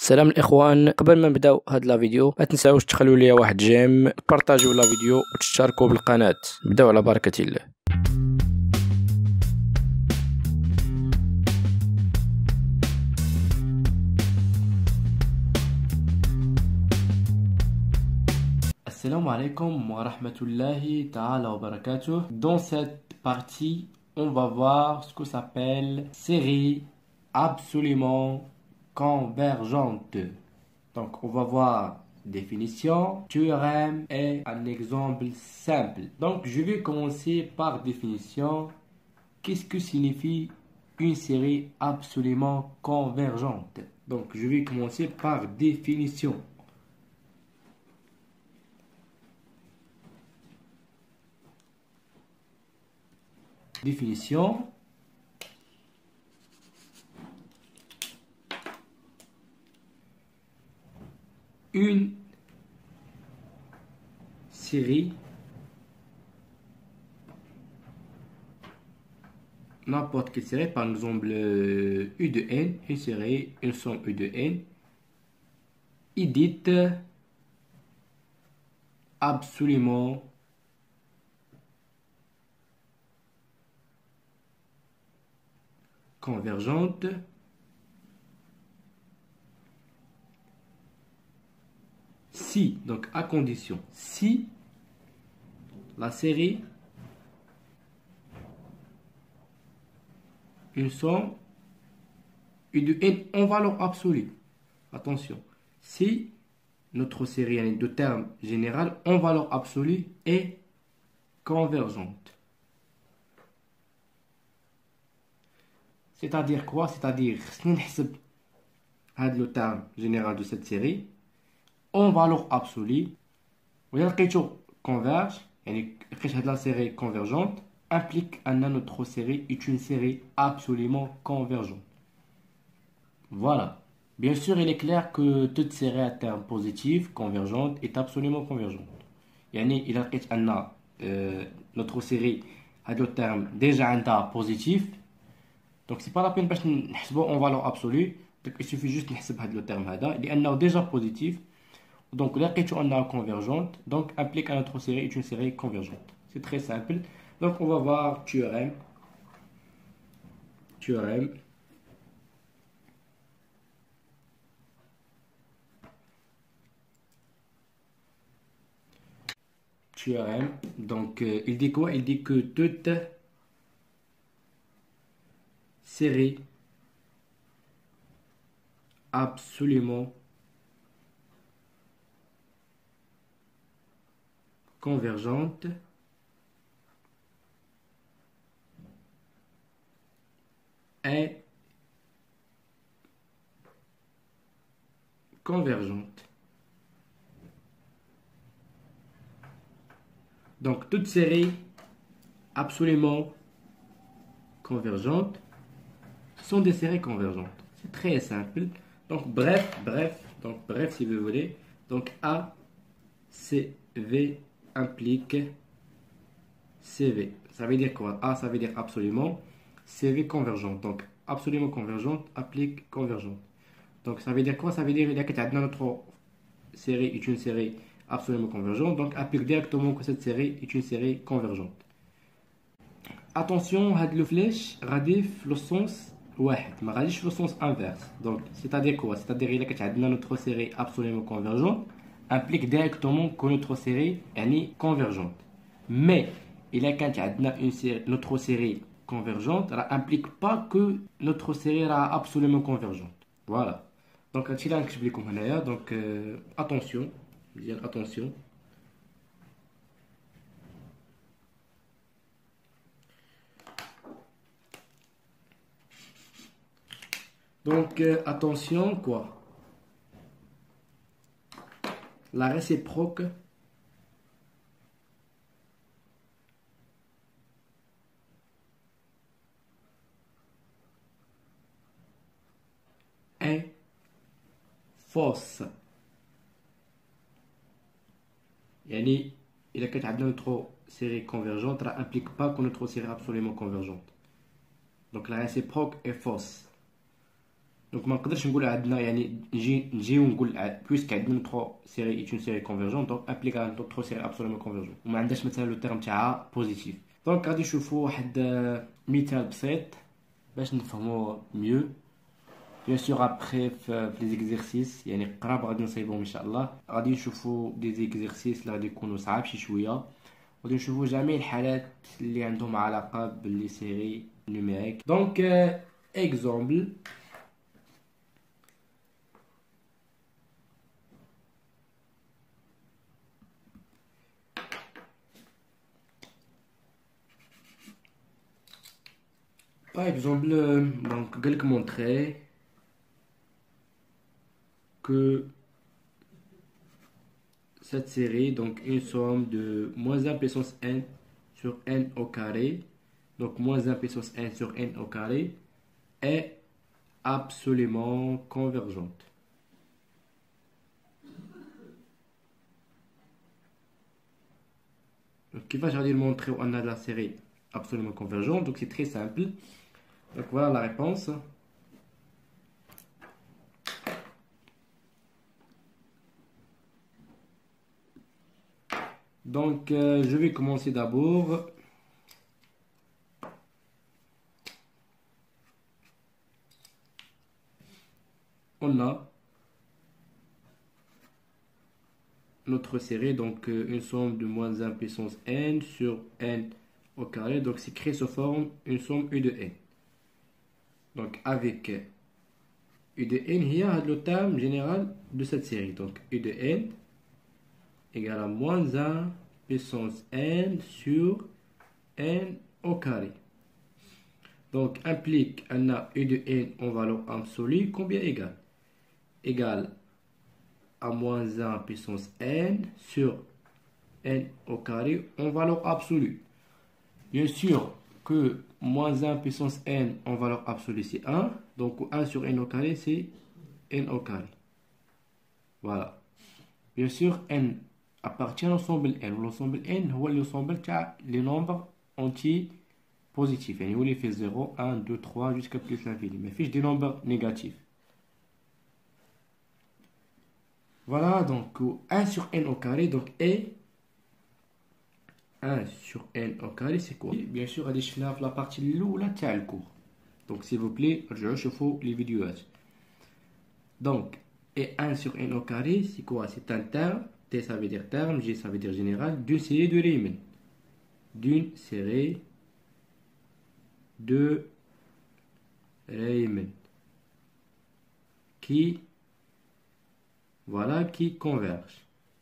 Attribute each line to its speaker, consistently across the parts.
Speaker 1: سلام الاخوان، قبل ما نبداو هاد لا فيديو ما تنساوش تخلوا لي واحد جيم، بارطاجيو لا فيديو وتشتركوا بالقناه. نبداو على بركه الله. Assalamu alaikum wa rahmatullahi ta'ala wa barakatuh. Dans cette partie, on va voir ce que s'appelle série absolument convergente. Donc, on va voir définition, théorème et un exemple simple. Donc, je vais commencer par définition. Qu'est-ce que signifie une série absolument convergente? Donc, je vais commencer par définition. Définition. Une série, n'importe quelle série, par exemple U de n, une série, une somme U de n, est dite absolument convergente si, donc à condition, si la série une somme U de n en valeur absolue. Attention, si notre série de termes général en valeur absolue est convergente. C'est-à-dire quoi? C'est-à-dire, le terme général de cette série en valeur absolue, converge, et la série convergente implique que notre série est une série absolument convergente. Voilà. Bien sûr, il est clair que toute série à terme positif, convergente, est absolument convergente. Yani, il a notre série a le terme déjà un positif. Donc, c'est pas la peine parce que en valeur absolue. Donc, il suffit juste de le terme il est déjà positif. Donc, l'écriture en a convergente, donc implique que notre série est une série convergente. C'est très simple. Donc, on va voir théorème. Théorème. Théorème. Donc, il dit quoi? Il dit que toute série absolument convergente est convergente. Donc, toute série absolument convergente sont des séries convergentes. C'est très simple. Donc, bref, si vous voulez. Donc, A, C, V implique CV. Ça veut dire quoi? A, ça veut dire absolument. CV convergente. Donc, absolument convergente applique convergente. Donc, ça veut dire quoi? Ça veut dire que notre série est une série absolument convergente. Donc, applique directement que cette série est une série convergente. Attention, le flèche radif le sens واحد ما غاديش le sens inverse. Donc, c'est-à-dire quoi? C'est-à-dire que notre série absolument convergente implique directement que notre série est convergente. Mais il a quand notre série convergente, ça implique pas que notre série est absolument convergente. Voilà. Donc, donc attention, bien attention. Donc, attention, quoi? La réciproque est fausse. Yani, il a que notre série convergente, ça implique pas que notre série est absolument convergente. Donc la réciproque est fausse. دونك ما نقدرش نقول عندنا يعني نجي ونقول بويسك عندنا نوتر سيري ايت اون سيري كونفيرجونت دونك ابليك على نوتر سيري ابسولومون كونفيرجونت وما عندهاش مثلا لو تيرم تاعها بوزيتيف. دونك غادي نشوفوا واحد مثال بسيط باش نفهموا ميو. بيان سور ابخي في لي زيكزيرسيس يعني قراب غادي نصيبهم ان شاء الله. غادي نشوفوا دي زيكزيرسيس اللي غادي يكونوا صعاب شي شويه، غادي نشوفوا جميع الحالات اللي عندهم علاقه باللي سيري نيميريك. دونك اكزومبل par exemple, donc, quelques montrer que cette série, donc une somme de moins 1 puissance n sur n au carré, donc moins 1 puissance n sur n au carré, est absolument convergente. Donc, il va dire montrer où on a la série absolument convergente, donc c'est très simple. Donc voilà la réponse. Donc je vais commencer d'abord. On a notre série, donc une somme de moins 1 puissance n sur n au carré, donc c'est créé sous forme une somme u de n. Donc avec u de n, il y a le terme général de cette série. Donc u de n égale à moins 1 puissance n sur n au carré. Donc implique un a u de n en valeur absolue combien égale? Égale à moins 1 puissance n sur n au carré en valeur absolue. Bien sûr que moins 1 puissance n en valeur absolue c'est 1. Donc 1 sur n au carré c'est n au carré. Voilà. Bien sûr n appartient à l'ensemble n. L'ensemble n est l'ensemble des nombres entiers positifs. Et il fait 0, 1, 2, 3 jusqu'à plus l'infini. Mais fiche des nombres négatifs. Voilà, donc 1 sur n au carré, donc et 1 sur n au carré, c'est quoi? Bien sûr, on a la partie l'oula de le cours. Donc, s'il vous plaît, je chauffe les vidéos. Donc, et 1 sur n au carré, c'est quoi? C'est un terme, T ça veut dire terme, G ça veut dire général, d'une série de Riemann. D'une série de Riemann. Qui, voilà, qui converge.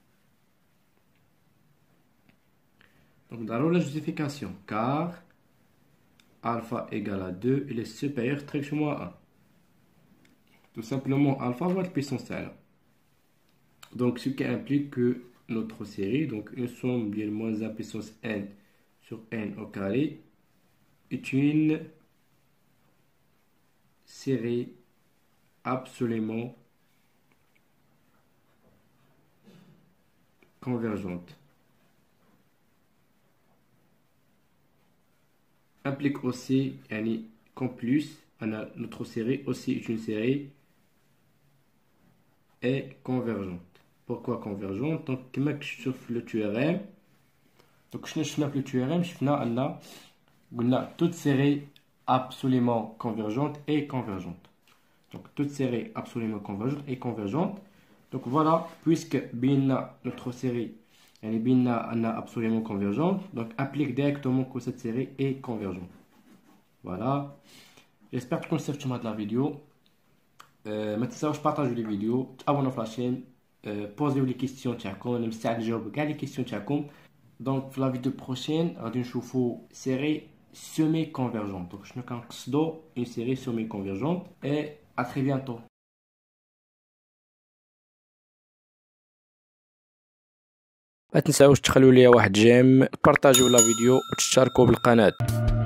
Speaker 1: Donc, dans la justification, car alpha égale à 2, il est supérieur strictement à 1. Tout simplement, alpha va être puissance 1. Donc, ce qui implique que notre série, donc une somme de moins 1 puissance n sur n au carré, est une série absolument convergente. Implique aussi, qu'en plus, on a notre série aussi est une série est convergente. Pourquoi convergente? Donc, comme je chauffe le théorème, donc je chauffe le théorème, on a toute série absolument convergente et convergente. Donc, toute série absolument convergente et convergente. Donc, voilà, puisque notre série elle est absolument convergente, donc applique directement que cette série est convergente. Voilà. J'espère que tu conserves de la vidéo. Maintenant, je partage les vidéos. Abonnez-vous à la chaîne. Posez-vous les questions. Les questions. Donc, dans la vidéo prochaine, on va voir une série semi-convergente. Donc, je vais vous une série semi-convergente. Et à très bientôt. ما تنساوش تخلوا لي واحد جيم، تبارطاجيو لا فيديو وتشتركوا بالقناه.